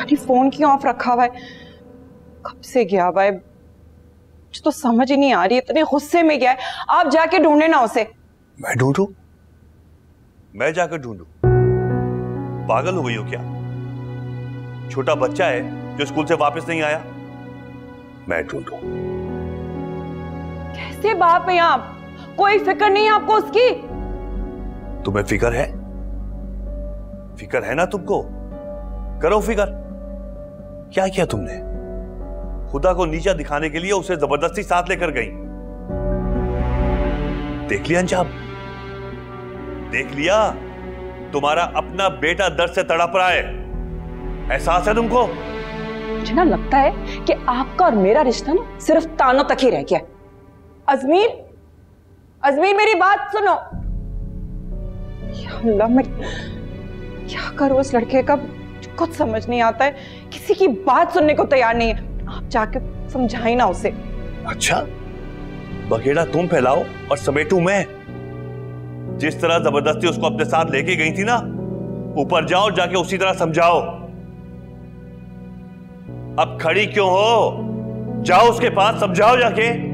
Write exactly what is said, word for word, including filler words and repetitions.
नहीं फोन क्यों ऑफ रखा हुआ है, कब से गया हुआ है, मुझे तो समझ ही नहीं आ रही, इतने गुस्से में गया है। आप जाके ढूंढे ना उसे। मैं ढूंढूं? मैं जाकर ढूंढूं? पागल हो गई हो क्या? छोटा बच्चा है जो स्कूल से वापस नहीं आया, मैं ढूंढूं? कैसे बाप है आप? कोई फिक्र नहीं है आपको उसकी? तुम्हें फिक्र है? फिक्र है ना तुमको? करो फिक्र। क्या किया तुमने? खुदा को नीचा दिखाने के लिए उसे जबरदस्ती साथ लेकर गई। देख लिया अंजाम? देख लिया? तुम्हारा अपना बेटा दर्द से तड़प रहा है, एहसास है तुमको? मुझे ना लगता है कि आपका और मेरा रिश्ता ना सिर्फ तानों तक ही रह गया। अजमीर, अजमीर मेरी बात सुनो। या अल्लाह, मैं क्या करूं उस लड़के का, कुछ समझ नहीं आता है, किसी की बात सुनने को तैयार नहीं है। आप जाके समझाई ना उसे। अच्छा, बखेड़ा तुम फैलाओ और समेटू मैं। जिस तरह जबरदस्ती उसको अपने साथ लेके गई थी ना, ऊपर जाओ जाके उसी तरह समझाओ। अब खड़ी क्यों हो? जाओ उसके पास, समझाओ जाके।